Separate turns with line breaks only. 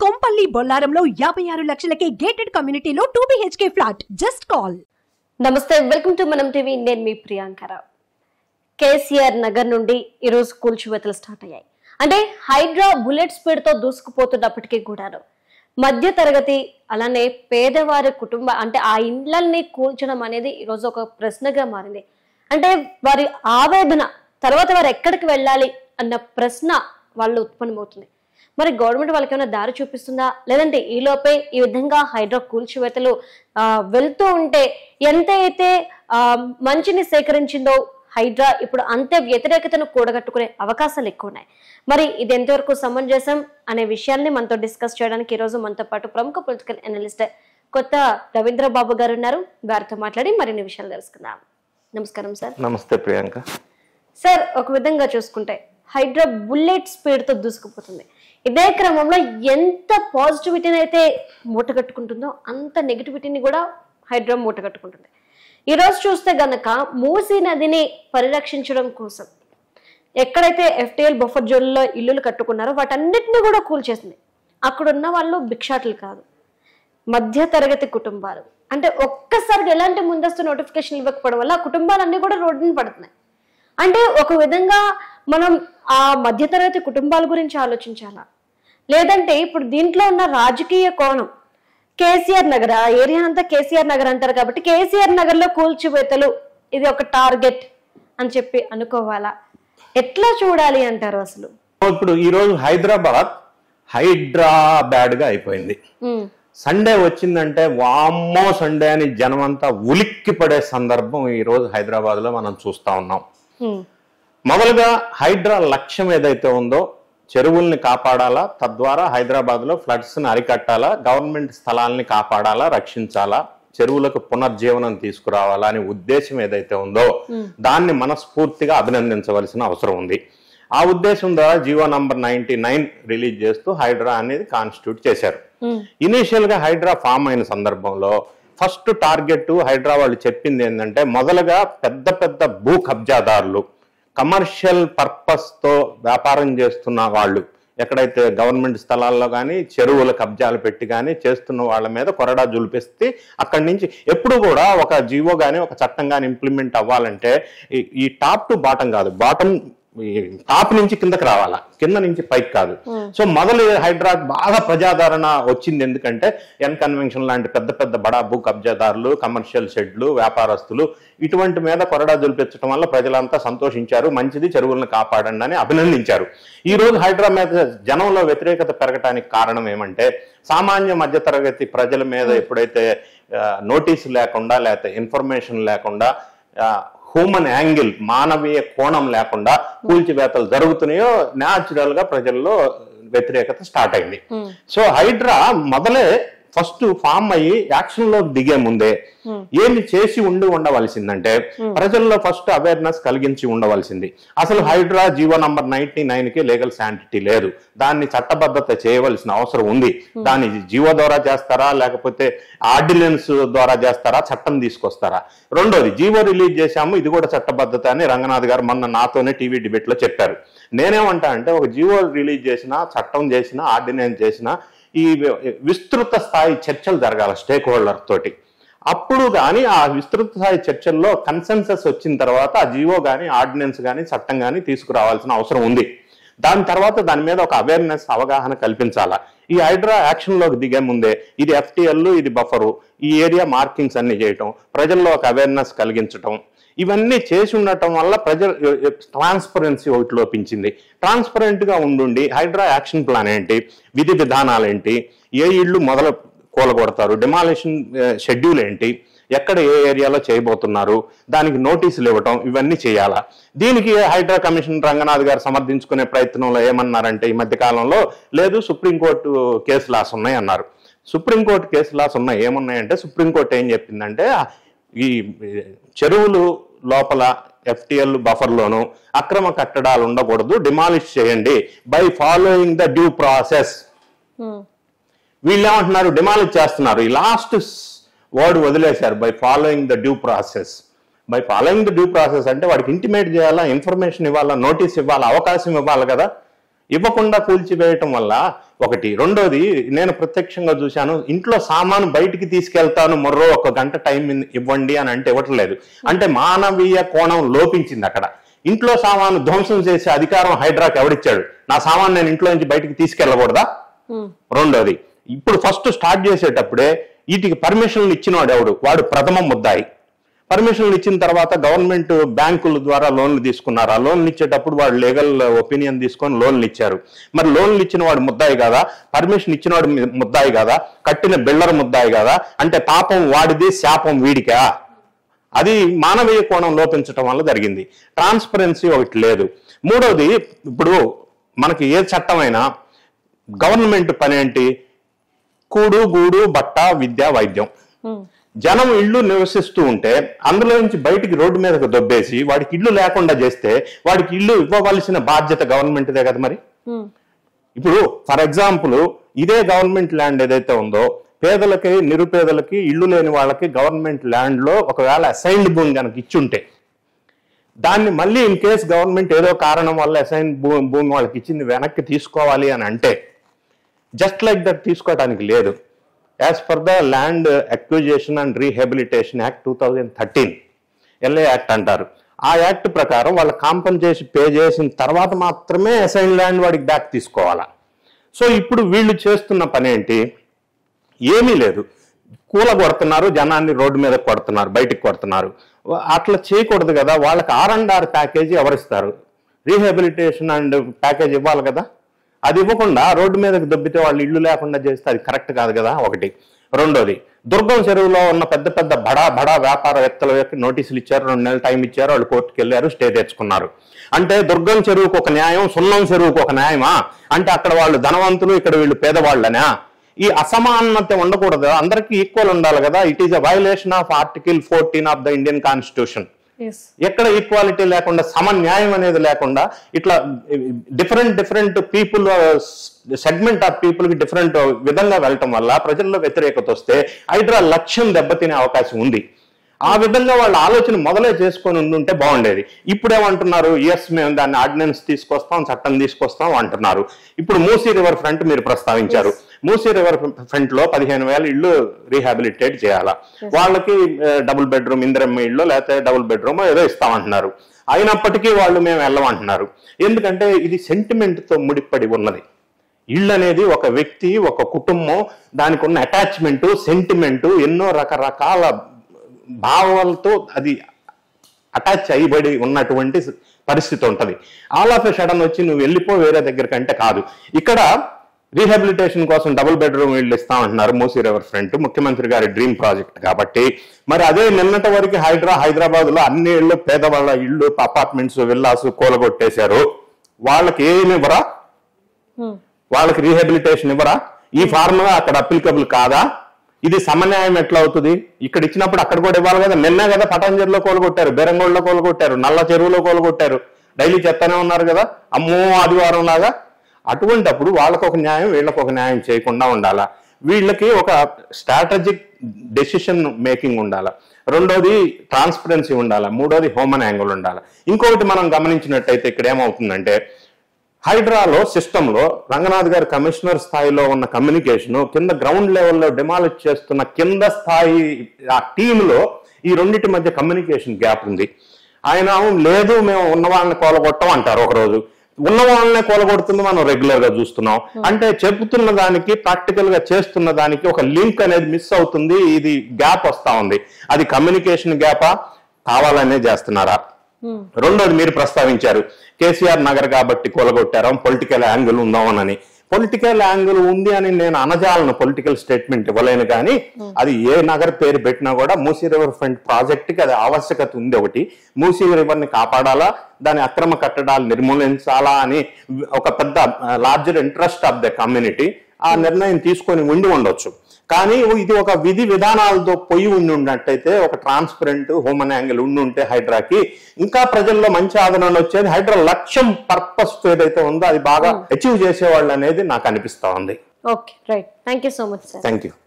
Kompally బొల్లారంలో 56 లక్షలకే gated కమ్యూనిటీలో 2 BHK flat. Just call.
నమస్తే, welcome to మనం టీవీ. నేను మీ ప్రియాంకరావు. కేసీఆర్ నగర్ నుండి ఈరోజు కూల్చివేతలు స్టార్ట్ అయ్యాయి. అంటే హైడ్రా బుల్లెట్ స్పీడ్ తో దూసుకుపోతున్నప్పటికీ కూడాను మధ్య తరగతి అలానే పేదవారి కుటుంబ అంటే ఆ ఇండ్లన్నీ కూల్చడం అనేది ఈరోజు ఒక ప్రశ్నగా మారింది. అంటే వారి ఆవేదన తర్వాత వారు ఎక్కడికి వెళ్ళాలి అన్న ప్రశ్న వాళ్ళు ఉత్పన్నమవుతుంది. మరి గవర్నమెంట్ వాళ్ళకి ఏమైనా దారి చూపిస్తుందా, లేదంటే ఈలోపే ఈ విధంగా హైడ్రా కూల్చివేతలు వెళ్తూ ఉంటే ఎంతైతే మంచిని సేకరించిందో హైడ్రా ఇప్పుడు అంతే వ్యతిరేకతను కూడగట్టుకునే అవకాశాలు ఎక్కువ ఉన్నాయి. మరి ఇది ఎంతవరకు సమంజసం అనే విషయాల్ని మనతో డిస్కస్ చేయడానికి ఈరోజు మనతో పాటు ప్రముఖ పొలిటికల్ అనలిస్ట్ కొత్త రవీంద్ర బాబు గారు ఉన్నారు. వారితో మాట్లాడి మరిన్ని విషయాలు తెలుసుకుందాం. నమస్కారం సార్.
నమస్తే ప్రియాంక.
సార్, ఒక విధంగా చూసుకుంటే హైడ్రా బుల్లెట్ స్పీడ్ తో దూసుకుపోతుంది. ఇదే క్రమంలో ఎంత పాజిటివిటీని అయితే మూటగట్టుకుంటుందో అంత నెగిటివిటీని కూడా హైడ్రా మూటగట్టుకుంటుంది. ఈ రోజు చూస్తే గనక మూసీ నదిని పరిరక్షించడం కోసం ఎక్కడైతే FTL బఫర్ జోన్లో ఇల్లులు కట్టుకున్నారో వాటన్నిటిని కూడా కూల్చేసింది. అక్కడ ఉన్న వాళ్ళు భిక్షాటులు కాదు, మధ్య తరగతి కుటుంబాలు. అంటే ఒక్కసారిగా ఎలాంటి ముందస్తు నోటిఫికేషన్ ఇవ్వకపోవడం వల్ల ఆ కుటుంబాలన్నీ కూడా రోడ్డుని పడుతున్నాయి. అంటే ఒక విధంగా మనం ఆ మధ్యతరగతి కుటుంబాల గురించి ఆలోచించాలా, లేదంటే ఇప్పుడు దీంట్లో ఉన్న రాజకీయ కోణం కేసీఆర్ నగర్, ఆ ఏరియా అంతా కేసీఆర్ నగర్ అంటారు కాబట్టి కేసీఆర్ నగర్ లో కూల్చివేతలు ఇది ఒక టార్గెట్ అని చెప్పి అనుకోవాలా, ఎట్లా చూడాలి అంటారు అసలు?
ఇప్పుడు ఈ రోజు హైదరాబాద్ గా అయిపోయింది. సండే వచ్చిందంటే వామ్మో సండే అని జనమంతా ఉలిక్కి పడే సందర్భం ఈ రోజు హైదరాబాద్ లో మనం చూస్తా ఉన్నాం. మొదలుగా హైడ్రా లక్ష్యం ఏదైతే ఉందో చెరువుల్ని కాపాడాలా, తద్వారా హైదరాబాద్ లో ఫ్లడ్స్ ని అరికట్టాలా, గవర్నమెంట్ స్థలాల్ని కాపాడాలా, రక్షించాలా, చెరువులకు పునర్జీవనం తీసుకురావాలా అనే ఉద్దేశం ఏదైతే ఉందో దాన్ని మనస్ఫూర్తిగా అభినందించవలసిన అవసరం ఉంది. ఆ ఉద్దేశం ద్వారా జీవో నంబర్ 99 రిలీజ్ చేస్తూ హైడ్రా అనేది కాన్స్టిట్యూట్ చేశారు. ఇనీషియల్ గా హైడ్రా ఫామ్ అయిన సందర్భంలో ఫస్ట్ టార్గెట్ హైడ్రా వాళ్ళు చెప్పింది ఏంటంటే, మొదలుగా పెద్ద పెద్ద భూ కబ్జాదారులు, కమర్షియల్ పర్పస్ తో వ్యాపారం చేస్తున్న వాళ్ళు, ఎక్కడైతే గవర్నమెంట్ స్థలాల్లో కానీ చెరువుల కబ్జాలు పెట్టి కానీ చేస్తున్న వాళ్ళ మీద కొరడా జులిపిస్తే అక్కడి నుంచి ఎప్పుడు కూడా ఒక జీవో కానీ ఒక చట్టం కానీ ఇంప్లిమెంట్ అవ్వాలంటే ఈ టాప్ టు బాటం కాదు, టాప్ నుంచి కిందకి రావాలా, కింద నుంచి పైకి కాదు. సో మొదలు హైడ్రా బాగా ప్రజాదరణ వచ్చింది ఎందుకంటే ఎన్ కన్వెన్షన్ లాంటి పెద్ద పెద్ద బడా భూ కబ్జాదారులు, కమర్షియల్ షెడ్లు, వ్యాపారస్తులు ఇటువంటి మీద కొరడా జులిపించడం వల్ల ప్రజలంతా సంతోషించారు, మంచిది చెరువులను కాపాడండి అని అభినందించారు. ఈ రోజు హైడ్రా మీద జనంలో వ్యతిరేకత పెరగటానికి కారణం ఏమంటే, సామాన్య మధ్యతరగతి ప్రజల మీద ఎప్పుడైతే నోటీసు లేకుండా లేకపోతే ఇన్ఫర్మేషన్ లేకుండా హ్యూమన్ యాంగిల్, మానవీయ కోణం లేకుండా కూల్చివేతలు జరుగుతున్నాయో న్యాచురల్ గా ప్రజల్లో వ్యతిరేకత స్టార్ట్ అయింది. సో హైడ్రా మొదలే ఫస్ట్ ఫామ్ అయ్యి యాక్షన్ లో దిగే ముందే ఏమి చేసి ఉండవలసిందంటే ప్రజల్లో ఫస్ట్ అవేర్నెస్ కలిగించి ఉండవలసింది. అసలు హైడ్రా జీవో నంబర్ 99కి లీగల్ శాంటిటీ లేదు, దాన్ని చట్టబద్ధత చేయవలసిన అవసరం ఉంది. దాన్ని జీవో ద్వారా చేస్తారా లేకపోతే ఆర్డినెన్స్ ద్వారా చేస్తారా, చట్టం తీసుకొస్తారా? రెండోది, జీవో రిలీజ్ చేశాము ఇది కూడా చట్టబద్ధత అని రంగనాథ్ గారు మొన్న నాతోనే టీవీ డిబేట్ లో చెప్పారు. నేనేమంటా అంటే, ఒక జీవో రిలీజ్ చేసినా, చట్టం చేసినా, ఆర్డినెన్స్ చేసినా ఈ విస్తృత స్థాయి చర్చలు జరగాల స్టేక్ హోల్డర్ తోటి. అప్పుడు కానీ ఆ విస్తృత స్థాయి చర్చల్లో కన్సెన్సస్ వచ్చిన తర్వాత ఆ జీవో కానీ ఆర్డినెన్స్ కానీ చట్టం కానీ తీసుకురావాల్సిన అవసరం ఉంది. దాని తర్వాత దాని మీద ఒక అవేర్నెస్, అవగాహన కల్పించాలా. ఈ హైడ్రా యాక్షన్ లోకి దిగే ముందే ఇది FTL, ఇది బఫరు, ఈ ఏరియా మార్కింగ్స్ అన్ని చేయటం, ప్రజల్లో ఒక అవేర్నెస్ కలిగించటం, ఇవన్నీ చేసి ఉండటం వల్ల ప్రజలు ట్రాన్స్పరెన్సీ ఒకటి లోపించింది. ట్రాన్స్పరెంట్ గా ఉండి హైడ్రా యాక్షన్ ప్లాన్ ఏంటి, విధి విధానాలు ఏంటి, ఏ ఇళ్ళు మొదలు కూలగొడతారు, డిమాలిషన్ షెడ్యూల్ ఏంటి, ఎక్కడ ఏ ఏరియాలో చేయబోతున్నారు, దానికి నోటీసులు ఇవ్వటం, ఇవన్నీ చేయాలా. దీనికి హైడ్రా కమిషన్ రంగనాథ్ గారు సమర్థించుకునే ప్రయత్నంలో ఏమన్నారంటే, ఈ మధ్య కాలంలో లేదు సుప్రీంకోర్టు కేసు లాస్ ఉన్నాయి అన్నారు. సుప్రీంకోర్టు కేసు లాస్ ఉన్నాయి, ఏమున్నాయంటే సుప్రీంకోర్టు ఏం చెప్పిందంటే, ఈ చెరువులు లోపల FTL బఫర్లోను అక్రమ కట్టడాలు ఉండకూడదు, డిమాలిష్ చేయండి by following the due process. వీళ్ళు ఏమంటున్నారు, డిమాలిష్ చేస్తున్నారు. ఈ లాస్ట్ వర్డ్ వదిలేశారు, by following the due process. By following the due process అంటే వాడికి ఇంటిమేట్ చేయాలా, ఇన్ఫర్మేషన్ ఇవ్వాలా, నోటీస్ ఇవ్వాలా, అవకాశం ఇవ్వాలి కదా. ఇవ్వకుండా కూల్చివేయటం వల్ల ఒకటి. రెండోది, నేను ప్రత్యక్షంగా చూశాను, ఇంట్లో సామాను బయటికి తీసుకెళ్తాను మరో 1 గంట టైం ఇవ్వండి అని అంటే ఇవ్వట్లేదు. అంటే మానవీయ కోణం లోపించింది అక్కడ. ఇంట్లో సామాను ధ్వంసం చేసే అధికారం హైడ్రాకి ఎవడిచ్చాడు? నా సామాను నేను ఇంట్లో నుంచి బయటికి తీసుకెళ్ళకూడదా? రెండోది, ఇప్పుడు ఫస్ట్ స్టార్ట్ చేసేటప్పుడే వీటికి పర్మిషన్లు ఇచ్చినవాడు ఎవడు? వాడు ప్రథమ ముద్దాయి. పర్మిషన్లు ఇచ్చిన తర్వాత గవర్నమెంట్ బ్యాంకుల ద్వారా లోన్లు తీసుకున్నారు. ఆ లోన్లు ఇచ్చేటప్పుడు వాడు లీగల్ ఒపీనియన్ తీసుకొని లోన్లు ఇచ్చారు. మరి లోన్లు ఇచ్చిన వాడు ముద్దాయి కాదా? పర్మిషన్ ఇచ్చినవాడు ముద్దాయి కాదా? కట్టిన బిల్డర్ ముద్దాయి కాదా? అంటే పాపం వాడిది, శాపం వీడికా? అది మానవీయ కోణం లోపించడం వల్ల జరిగింది. ట్రాన్స్పరెన్సీ ఒకటి లేదు. మూడోది, ఇప్పుడు మనకి ఏ చట్టమైనా గవర్నమెంట్ పని ఏంటి? కూడు గూడు బట్ట విద్య వైద్యం. జనం ఇళ్ళు నివసిస్తూ ఉంటే అందులో నుంచి బయటికి రోడ్డు మీదకు దొబ్బేసి వాడికి ఇల్లు లేకుండా చేస్తే వాడికి ఇల్లు ఇవ్వవలసిన బాధ్యత గవర్నమెంట్దే కదా మరి. ఇప్పుడు ఫర్ ఎగ్జాంపుల్, ఇదే గవర్నమెంట్ ల్యాండ్ ఏదైతే ఉందో, పేదలకి నిరుపేదలకి ఇల్లు లేని వాళ్ళకి గవర్నమెంట్ ల్యాండ్ లో ఒకవేళ అసైన్డ్ భూమి కనుక ఇచ్చుంటే, దాన్ని మళ్ళీ ఇన్ కేస్ గవర్నమెంట్ ఏదో కారణం వల్ల అసైన్ భూమి వాళ్ళకి ఇచ్చింది వెనక్కి తీసుకోవాలి అని అంటే జస్ట్ లైక్ దట్ తీసుకోవడానికి లేదు. As per the land acquisition and rehabilitation act 2013, LA act అంటారు. ఆ యాక్ట్ ప్రకారం వాళ్ళ కాంపన్సేషన్ పే చేసిన తర్వాత మాత్రమే అసైన్ ల్యాండ్ వాడికి బ్యాక్ తీసుకోవాలా. సో ఇప్పుడు వీళ్ళు చేస్తున్న పని ఏంటి? ఏమీ లేదు. కూల కొడుతున్నారు, జనాన్ని రోడ్డు మీద కొడుతున్నారు, బయటికి కొడుతున్నారు. అట్లా చేయకూడదు కదా. వాళ్ళకి R&R ప్యాకేజీ ఎవరిస్తారు? రీహాబిలిటేషన్ అండ్ ప్యాకేజ్ ఇవ్వాలి కదా. అది ఇవ్వకుండా రోడ్డు మీదకి దొబ్బితే వాళ్ళు ఇల్లు లేకుండా చేస్తే అది కరెక్ట్ కాదు కదా, ఒకటి. రెండోది, దుర్గం చెరువులో ఉన్న పెద్ద పెద్ద బడా వ్యాపారవేత్తల యొక్క నోటీసులు ఇచ్చారు, 2 నెలల టైం ఇచ్చారు, వాళ్ళు కోర్టుకు వెళ్ళారు, స్టే తెచ్చుకున్నారు. అంటే దుర్గం చెరువుకు ఒక న్యాయం, సున్నం చెరువుకు ఒక న్యాయమా? అంటే అక్కడ వాళ్ళు ధనవంతులు, ఇక్కడ వీళ్ళు పేదవాళ్ళనా? ఈ అసమానత ఉండకూడదు, అందరికీ ఈక్వల్ ఉండాలి కదా. It is a violation of article 14 of the Indian constitution. ఎక్కడ ఈక్వాలిటీ లేకుండా, సమన్యాయం అనేది లేకుండా, ఇట్లా different people, segment of people కి డిఫరెంట్ విధంగా వెళ్ళటం వల్ల ప్రజల్లో వ్యతిరేకత వస్తే హైడ్రా లక్ష్యం దెబ్బతినే అవకాశం ఉంది. ఆ విధంగా వాళ్ళ ఆలోచన మొదలే చేసుకొని ఉంటే బాగుండేది. ఇప్పుడేమంటున్నారు? ఎస్, మేము దాన్ని ఆర్డినెన్స్ తీసుకొస్తాం, చట్టం తీసుకొస్తాం అంటున్నారు. ఇప్పుడు మూసీ రివర్ ఫ్రంట్ మీరు ప్రస్తావించారు. మూసీ రివర్ ఫ్రంట్ లో 15,000 ఇళ్ళు రీహాబిలిటేట్ చేయాలా. వాళ్ళకి డబుల్ బెడ్రూమ్ ఇందిరమ్మ ఇళ్ళు లేకపోతే డబుల్ బెడ్రూమ్ ఏదో ఇస్తామంటున్నారు. అయినప్పటికీ వాళ్ళు మేము వెళ్ళమంటున్నారు. ఎందుకంటే ఇది సెంటిమెంట్ తో ముడిపడి ఉన్నది. ఇళ్ళు అనేది ఒక వ్యక్తి, ఒక కుటుంబం, దానికి ఉన్న అటాచ్మెంట్, సెంటిమెంట్, ఎన్నో రకరకాల భావాలతో అది అటాచ్ అయ్యబడి ఉన్నటువంటి పరిస్థితి ఉంటుంది. ఆల్ ఆఫ్ ఎ సడన్ వచ్చి నువ్వు వెళ్ళిపో వేరే దగ్గర కంటే కాదు. ఇక్కడ రీహాబిలిటేషన్ కోసం డబుల్ బెడ్రూమ్ ఇళ్ళు ఇస్తామంటున్నారు. మూసీ రివర్ ఫ్రంట్ ముఖ్యమంత్రి గారి డ్రీమ్ ప్రాజెక్ట్ కాబట్టి. మరి అదే నిన్నటి వరకు హైదరాబాద్ లో అన్ని ఇళ్ళు, పేదవాళ్ళ ఇళ్ళు, అపార్ట్మెంట్స్, విల్లాస్ కూలగొట్టేశారు. వాళ్ళకి ఏమి ఇవ్వరా? వాళ్ళకి రీహాబిలిటేషన్ ఇవ్వరా? ఈ ఫార్ములా అక్కడ అప్లికబుల్ కాదా? ఇది సమన్యాయం ఎట్లా అవుతుంది? ఇక్కడ ఇచ్చినప్పుడు అక్కడ కూడా ఇవ్వాలి కదా. నిన్నే కదా పటాంజలిలో కోలుగొట్టారు, బెరంగోళ్ళలో కోలుగొట్టారు, నల్ల చెరువులో కోలుగొట్టారు, డైలీ చెప్తానే ఉన్నారు కదా, అమ్మో ఆదివారం లాగా. అటువంటిప్పుడు వాళ్ళకు ఒక న్యాయం, వీళ్ళకు ఒక న్యాయం చేయకుండా ఉండాలా. వీళ్ళకి ఒక స్ట్రాటజిక్ డెసిషన్ మేకింగ్ ఉండాలా. రెండోది ట్రాన్స్పరెన్సీ ఉండాలా. మూడోది హ్యూమన్ యాంగిల్ ఉండాలా. ఇంకొకటి మనం గమనించినట్టయితే ఇక్కడ ఏమవుతుందంటే, హైడ్రాలో సిస్టంలో రంగనాథ్ గారి కమిషనర్ స్థాయిలో ఉన్న కమ్యూనికేషన్ కింద గ్రౌండ్ లెవెల్లో డిమాలిష్ చేస్తున్న కింద స్థాయి ఆ టీంలో ఈ రెండింటి మధ్య కమ్యూనికేషన్ గ్యాప్ ఉంది. ఆయన లేదు మేము ఉన్న వాళ్ళని కూలగొట్టం అంటారు ఒకరోజు, ఉన్న వాళ్ళనే కూలగొడుతుంది మనం రెగ్యులర్ గా చూస్తున్నాం. అంటే చెబుతున్న దానికి ప్రాక్టికల్ గా చేస్తున్న దానికి ఒక లింక్ అనేది మిస్ అవుతుంది. ఇది గ్యాప్ వస్తా ఉంది. అది కమ్యూనికేషన్ గ్యాపా, కావాలనే చేస్తున్నారా? రెండోది మీరు ప్రస్తావించారు, కేసీఆర్ నగర్ కాబట్టి కూలగొట్టారా, పొలిటికల్ యాంగిల్ ఉందామని. పొలిటికల్ యాంగిల్ ఉంది అని నేను అనజాలను, పొలిటికల్ స్టేట్మెంట్ ఇవ్వలేను. కానీ అది ఏ నగర్ పేరు పెట్టినా కూడా మూసీ రివర్ ఫ్రంట్ ప్రాజెక్ట్ కి అది ఆవశ్యకత ఉంది. ఒకటి, మూసీ రివర్ ని కాపాడాలా, దాని అక్రమ కట్టడాలు నిర్మూలించాలా అని ఒక పెద్ద larger interest of the community ఆ నిర్ణయం తీసుకొని ఉండొచ్చు. కానీ ఇది ఒక విధి విధానాలతో పొయ్యి ఉన్నట్టయితే, ఒక ట్రాన్స్పరెంట్ హ్యూమన్ యాంగిల్ ఉంటే హైడ్రాకి ఇంకా ప్రజల్లో మంచి ఆదరణ వచ్చేది. హైడ్రా లక్ష్యం, పర్పస్ ఏదైతే ఉందో అది బాగా అచీవ్ చేసేవాళ్ళు అనేది నాకు అనిపిస్తా ఉంది.
Okay, right. Thank you so much sir.
Thank you.